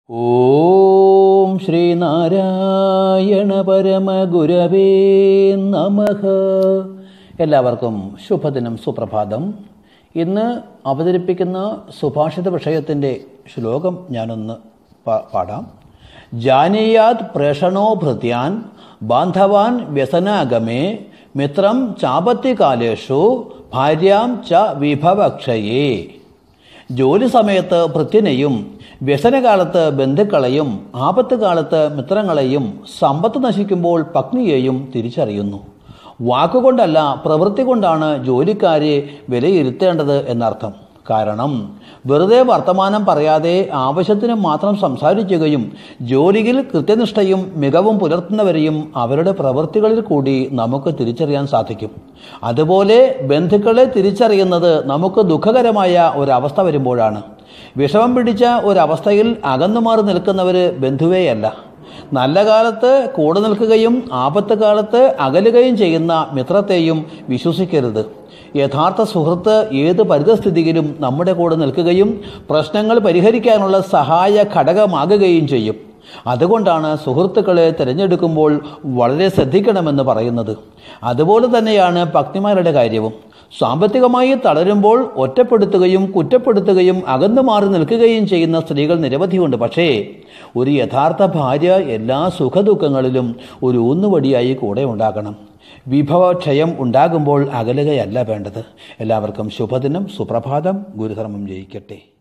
ഓം ശ്രീനാരായണ പരമഗുരവേ നമഃ. എല്ലാവർക്കും ശുഭദിനം, സുപ്രഭാതം. ഇന്ന് അവതരിപ്പിക്കുന്ന സുഭാഷിത വിഷയത്തിൻ്റെ ശ്ലോകം ഞാനൊന്ന് പാടാം. ജാനീയാത് പ്രേഷണോ ഭൃത്യാൻ ബാന്ധവാൻ വ്യസനാഗമേ മിത്രം ചാപത്യകാലേഷു ഭാര്യാം ച വിഭവക്ഷയേ. ജോലി സമയത്ത് ഭൃത്യനെയും വ്യസനകാലത്ത് ബന്ധുക്കളെയും ആപത്ത് കാലത്ത് മിത്രങ്ങളെയും സമ്പത്ത് നശിക്കുമ്പോൾ പത്നിയെയും തിരിച്ചറിയുന്നു. വാക്കുകൊണ്ടല്ല പ്രവൃത്തി കൊണ്ടാണ് ജോലിക്കാരെ വിലയിരുത്തേണ്ടത് എന്നർത്ഥം. കാരണം വെറുതെ വർത്തമാനം പറയാതെ ആവശ്യത്തിന് മാത്രം സംസാരിക്കുകയും ജോലിയിൽ കൃത്യനിഷ്ഠയും മികവും പുലർത്തുന്നവരെയും അവരുടെ പ്രവൃത്തികളിൽ കൂടി നമുക്ക് തിരിച്ചറിയാൻ സാധിക്കും. അതുപോലെ ബന്ധുക്കളെ തിരിച്ചറിയുന്നത് നമുക്ക് ദുഃഖകരമായ ഒരവസ്ഥ വരുമ്പോഴാണ്. വിഷമം പിടിച്ച ഒരവസ്ഥയിൽ അകന്നുമാറി നിൽക്കുന്നവർ ബന്ധുവേയല്ല. നല്ല കാലത്ത് കൂടെ നിൽക്കുകയും ആപത്ത് കാലത്ത് അകലുകയും ചെയ്യുന്ന മിത്രത്തെയും വിശ്വസിക്കരുത്. യഥാർത്ഥ സുഹൃത്ത് ഏത് പരിതസ്ഥിതിയിലും നമ്മുടെ കൂടെ നിൽക്കുകയും പ്രശ്നങ്ങൾ പരിഹരിക്കാനുള്ള സഹായ ഘടകമാകുകയും ചെയ്യും. അതുകൊണ്ടാണ് സുഹൃത്തുക്കളെ തിരഞ്ഞെടുക്കുമ്പോൾ വളരെ ശ്രദ്ധിക്കണമെന്ന് പറയുന്നത്. അതുപോലെ തന്നെയാണ് പത്നിമാരുടെ കാര്യവും. സാമ്പത്തികമായി തളരുമ്പോൾ ഒറ്റപ്പെടുത്തുകയും കുറ്റപ്പെടുത്തുകയും അകന്നു മാറി നിൽക്കുകയും ചെയ്യുന്ന സ്ത്രീകൾ നിരവധിയുണ്ട്. പക്ഷേ ഒരു യഥാർത്ഥ ഭാര്യ എല്ലാ സുഖദുഃഖങ്ങളിലും ഒരു ഊന്നുവടിയായി കൂടെ ഉണ്ടാകണം. വിഭവക്ഷയം ഉണ്ടാകുമ്പോൾ അകലുകയല്ല വേണ്ടത്. എല്ലാവർക്കും ശുഭദിനം, സുപ്രഭാതം. ഗുരുധർമ്മം ജയിക്കട്ടെ.